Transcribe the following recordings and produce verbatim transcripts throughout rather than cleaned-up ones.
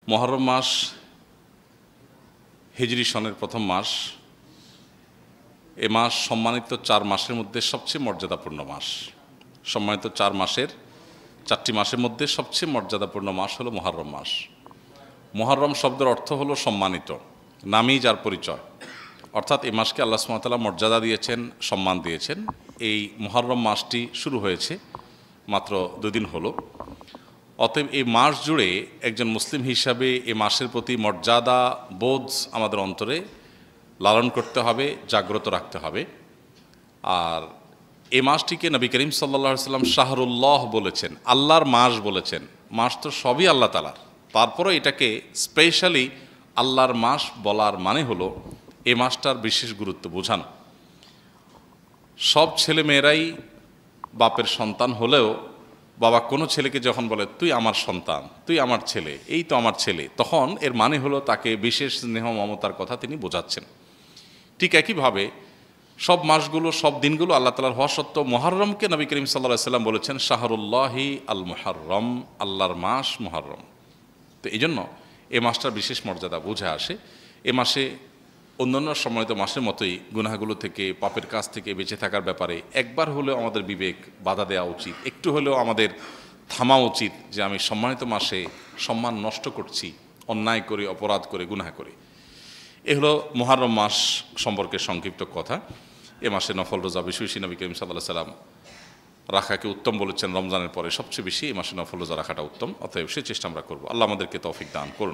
মুহররম মাস হিজরি সনের প্রথম মাস। এ মাস সম্মানিত চার মাসের মধ্যে সবচেয়ে মর্যাদাপূর্ণ মাস। সম্মানিত চার মাসের চারটি মাসের মধ্যে সবচেয়ে মর্যাদাপূর্ণ মাস হলো মুহররম মাস। মুহররম শব্দের অর্থ হলো সম্মানিত, নামই যার পরিচয়। অর্থাৎ এই মাসকে আল্লাহ সুবহানাহু ওয়া তাআলা মর্যাদা দিয়েছেন, সম্মান দিয়েছেন। এই মুহররম মাসটি শুরু হয়েছে মাত্র দুদিন হলো। অতএব এই মাস জুড়ে একজন মুসলিম হিসাবে এই মাসের প্রতি মর্যাদা বোধ আমাদের অন্তরে লালন করতে হবে, জাগ্রত রাখতে হবে। আর এই মাসটিকে নবী করিম সাল্লাল্লাহু আলাইহি সাল্লাম শাহরুল্লাহ বলেছেন, আল্লাহর মাস বলেছেন। মাস তো সবই আল্লাহ তাআলার, তারপরও এটাকে স্পেশালি আল্লাহর মাস বলার মানে হলো এই মাসটার বিশেষ গুরুত্ব বোঝানো। সব ছেলে মেয়েরাই বাপের সন্তান হলেও বাবা কোনো ছেলেকে যখন বলে তুই আমার সন্তান, তুই আমার ছেলে, এই তো আমার ছেলে, তখন এর মানে হলো তাকে বিশেষ স্নেহ মমতার কথা তিনি বোঝাচ্ছেন। ঠিক একইভাবে সব মাসগুলো, সব দিনগুলো আল্লাহ তাআলার হওয়া সত্ত্বেও মুহররমকে নবী করিম সাল্লাল্লাহু আলাইহি সাল্লাম বলেছেন শাহরুল্লাহি আল মুহররম, আল্লাহর মাস মুহররম। তো এই জন্য এ মাসটার বিশেষ মর্যাদা বুঝে আসে। এ মাসে অন্যান্য সম্মানিত মাসের মতোই গুনাহগুলো থেকে, পাপের কাজ থেকে বেঁচে থাকার ব্যাপারে একবার হলেও আমাদের বিবেক বাধা দেওয়া উচিত, একটু হলেও আমাদের থামা উচিত যে আমি সম্মানিত মাসে সম্মান নষ্ট করছি, অন্যায় করে, অপরাধ করে, গুনাহ করে। এ হলো মুহররম মাস সম্পর্কে সংক্ষিপ্ত কথা। এ মাসে নফল রোজা বেশি বেশি নবী করিম সাল্লাল্লাহু আলাইহি সাল্লাম রাখাকে উত্তম বলেছেন। রমজানের পরে সবচেয়ে বেশি এই মাসে নফল রোজা রাখাটা উত্তম। অতএব সে চেষ্টা আমরা করবো। আল্লাহ আমাদেরকে তৌফিক দান করুন।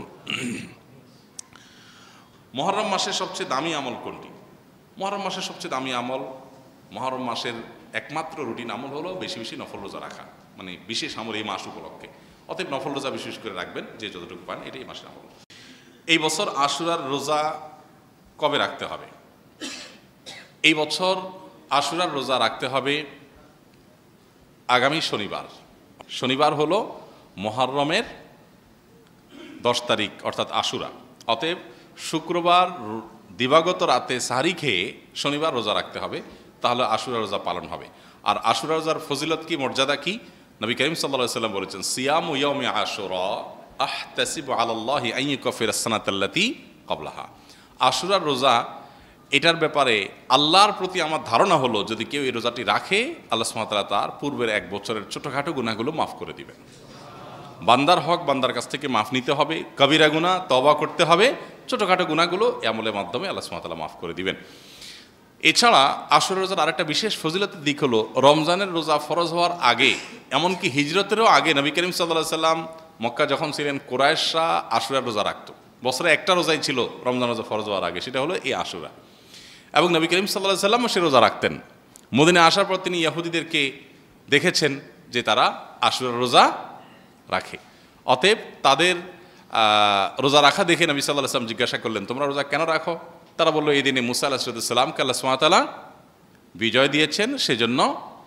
মুহররম মাসের সবচেয়ে দামি আমল কোনটি? মুহররম মাসের সবচেয়ে দামি আমল, মুহররম মাসের একমাত্র রুটিন আমল হলো বেশি বেশি নফল রোজা রাখা, মানে বিশেষ আমল এই মাস উপলক্ষে। অতএব নফল রোজা বিশেষ করে রাখবেন, যে যতটুকু পান, এটাই এই মাসের আমল। এই বছর আশুরার রোজা কবে রাখতে হবে? এই বছর আশুরার রোজা রাখতে হবে আগামী শনিবার। শনিবার হলো মুহররমের দশ তারিখ, অর্থাৎ আশুরা। অতএব শুক্রবার দিবাগত রাতে সাহরি খেয়ে শনিবার রোজা রাখতে হবে, তাহলে আশুরা রোজা পালন হবে। আর আশুরা রোজার ফজিলত কি, মর্যাদা কি? নবী করিম সাল্লাল্লাহু আলাইহি সাল্লাম বলেছেন সিয়ামু ইয়াউমি আশুরা আহতাসিবু আলাল্লাহি আন ইউকাফিরা আস-সানাতাল্লাতী ক্বাবলাহা। আশুরার রোজা, এটার ব্যাপারে আল্লাহর প্রতি আমার ধারণা হলো যদি কেউ এই রোজাটি রাখে, আল্লাহ সুবহানাহু ওয়া তাআলা তার পূর্বের এক বছরের ছোটোখাটো গুনাহগুলো মাফ করে দিবেন। বান্দার হক বান্দার কাছ থেকে মাফ নিতে হবে, কবিরা গুনাহ তওবা করতে হবে, ছোটোখাটো গুনাহগুলো এই আমলের মাধ্যমে আল্লাহ সুবহানাহু ওয়া তাআলা মাফ করে দিবেন। এছাড়া আশুরা রোজার আরেকটা বিশেষ ফজিলতের দিক হলো রমজানের রোজা ফরজ হওয়ার আগে, এমনকি হিজরতেরও আগে নবী করিম সাল্লাল্লাহু আলাইহি সাল্লাম মক্কা যখন ছিলেন, কুরাইশরা আশুরার রোজা রাখত। বছরে একটা রোজাই ছিল রমজান রোজা ফরজ হওয়ার আগে, সেটা হলো এই আশুরা। এবং নবী করিম সাল্লাল্লাহু আলাইহি সাল্লামও সে রোজা রাখতেন। মদিনায় আসার পর তিনি ইহুদিদেরকে দেখেছেন যে তারা আশুরার রোজা রাখে। অতএব তাদের রোজা রাখা দেখে নবী সাল্লাল্লাহু আলাইহি সাল্লাম জিজ্ঞাসা করলেন, তোমরা রোজা কেন রাখো? তারা বলল, এই দিনে মুসা আলাইহিস সালামকে আল্লাহ সুবহানাহু ওয়া তাআলা বিজয় দিয়েছেন, সেজন্য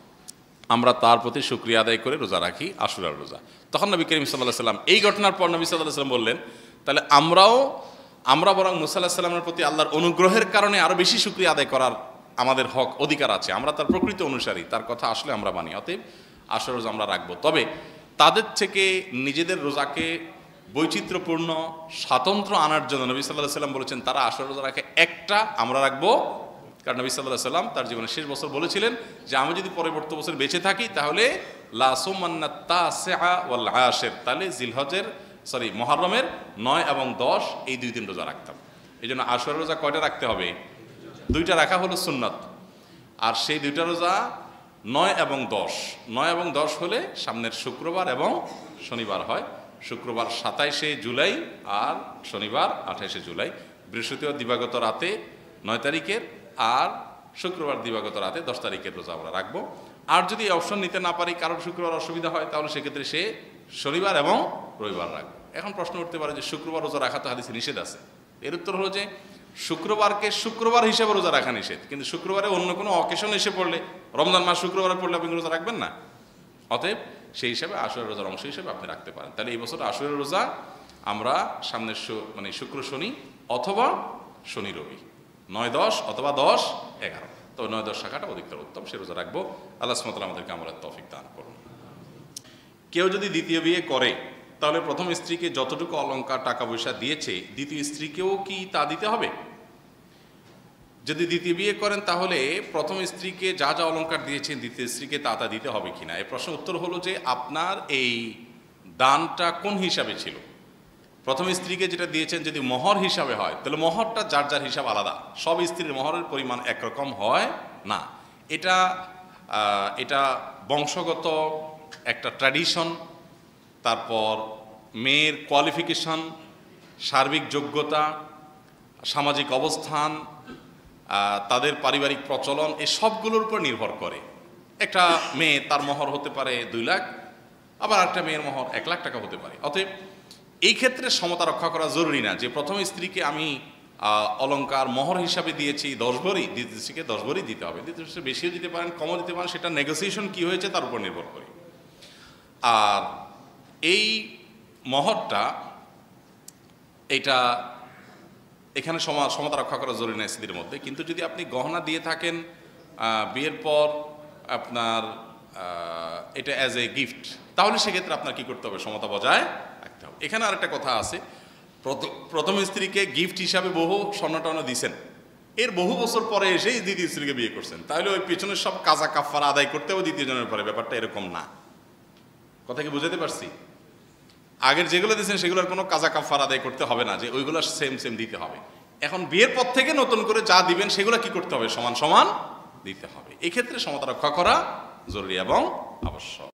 আমরা তার প্রতি শুকরিয়া আদায় করে রোজা রাখি, আশুরার রোজা। তখন নবী করিম সাল্লাল্লাহু আলাইহি সাল্লাম এই ঘটনার পর নবী সাল্লাল্লাহু আলাইহি সাল্লাম বললেন, তাহলে আমরাও আমরা বরং মুসা আলাইহিস সালামের প্রতি আল্লাহর অনুগ্রহের কারণে আরও বেশি শুকরিয়া আদায় করার আমাদের হক, অধিকার আছে। আমরা তার প্রকৃত অনুসারী, তার কথা আসলে আমরা মানি। অতএব আশুরার রোজা আমরা রাখবো। তবে তাদের থেকে নিজেদের রোজাকে বৈচিত্র্যপূর্ণ, স্বাতন্ত্র্য আনার জন্য নবী সাল্লাল্লাহু আলাইহি সাল্লাম বলেছেন তারা আশুরা রোজা রাখে একটা, আমরা রাখবো। কারণ নবী সাল্লাল্লাহু আলাইহি সাল্লাম তার জীবনের শেষ বছর বলেছিলেন যে আমি যদি পরবর্তী বছর বেঁচে থাকি তাহলে লা সুমান্না তাসিআ ওয়াল আশির, তাহলে জিলহজের সরি মুহররমের নয় এবং দশ এই দুই দিন রোজা রাখতাম। এই জন্য আশুরা রোজা কয়টা রাখতে হবে? দুইটা রাখা হলো সুন্নাত। আর সেই দুইটা রোজা নয় এবং দশ, নয় এবং দশ হলে সামনের শুক্রবার এবং শনিবার হয়। শুক্রবার সাতাইশে জুলাই আর শনিবার আঠাইশে জুলাই। বৃহস্পতিবার দিবাগত রাতে নয় তারিখের আর শুক্রবার দিবাগত রাতে দশ তারিখের রোজা আমরা রাখবো। আর যদি এই অপশন নিতে না পারি, কারোর শুক্রবার অসুবিধা হয়, তাহলে সেক্ষেত্রে সে শনিবার এবং রবিবার রাখবে। এখন প্রশ্ন উঠতে পারে যে শুক্রবার রোজা রাখা তো হাদিসে নিষেধ আছে। এর উত্তর হলো যে শুক্রবারকে শুক্রবার হিসেবে রোজা রাখা নিষেধ, কিন্তু শুক্রবারে অন্য কোনো অকেশন এসে পড়লে, রমজান মাস শুক্রবারে পড়লে আপনি রোজা রাখবেন না। অতএব সেই হিসাবে আশুরা রোজার অংশ হিসেবে আপনি রাখতে পারেন। তাহলে এই বছর আশুরা রোজা আমরা সামনের মানে শুক্র শনি অথবা শনি রবি, নয় দশ অথবা দশ এগারো, তবে নয় দশ শাখাটা অধিকতর উত্তম, সে রোজা রাখবো। আল্লাহ সুবহানাহু ওয়া তাআলা আমাদেরকে আমলের তৌফিক দান করুন। কেউ যদি দ্বিতীয় বিয়ে করে তাহলে প্রথম স্ত্রীকে যতটুকু অলংকার টাকা পয়সা দিয়েছে দ্বিতীয় স্ত্রীকেও কি তা দিতে হবে? যদি দ্বিতীয় বিয়ে করেন তাহলে প্রথম স্ত্রীকে যা যা অলংকার দিয়েছেন দ্বিতীয় স্ত্রীকে তা তা দিতে হবে কিনা। এই প্রশ্নের উত্তর হলো যে আপনার এই দানটা কোন হিসাবে ছিল। প্রথম স্ত্রীকে যেটা দিয়েছেন যদি মহর হিসাবে হয় তাহলে মহরটা যার যার হিসাব আলাদা, সব স্ত্রীর মহরের পরিমাণ একরকম হয় না। এটা এটা বংশগত একটা ট্র্যাডিশন, তারপর মেয়ের কোয়ালিফিকেশন, সার্বিক যোগ্যতা, সামাজিক অবস্থান, তাদের পারিবারিক প্রচলন, এই সবগুলোর উপর নির্ভর করে। একটা মেয়ে তার মহর হতে পারে দুই লাখ, আবার একটা মেয়ের মহর এক লাখ টাকা হতে পারে। অতএব এই ক্ষেত্রে সমতা রক্ষা করা জরুরি না যে প্রথম স্ত্রীকে আমি অলংকার মহর হিসাবে দিয়েছি দশ ভরি, দ্বিতীয় স্ত্রীকে দশ ভরি দিতে হবে। দ্বিতীয় স্ত্রী বেশিও দিতে পারেন, কমও দিতে পারেন, সেটা নেগোসিয়েশন কি হয়েছে তার উপর নির্ভর করে। আর এই মহরটা এটা এখানে সমতা রক্ষা করা জরুরি না স্ত্রীর মধ্যে। কিন্তু যদি আপনি গহনা দিয়ে থাকেন বিয়ের পর আপনার এটা অ্যাজ এ গিফট, তাহলে সেক্ষেত্রে আপনার কি করতে হবে? সমতা বজায় রাখতে হবে। এখানে আরেকটা কথা আছে, প্রথম স্ত্রীকে গিফট হিসাবে বহু স্বর্ণ টর্ণ দিয়েছেন, এর বহু বছর পরে এসেই দ্বিতীয় স্ত্রীকে বিয়ে করছেন, তাহলে ওই পেছনের সব কাজা কাফারা আদায় করতে হবে দ্বিতীয় জনের পরে। ব্যাপারটা এরকম না। কথা কি বুঝাতে পারছি? আগের যেগুলো দিয়েছেন সেগুলোর কোনো কাজা কাফারা আদায় করতে হবে না, যে ওইগুলো সেম সেম দিতে হবে। এখন বিয়ের পর থেকে নতুন করে যা দিবেন সেগুলো কি করতে হবে? সমান সমান দিতে হবে। এই ক্ষেত্রে সমতা রক্ষা করা জরুরি এবং আবশ্যক।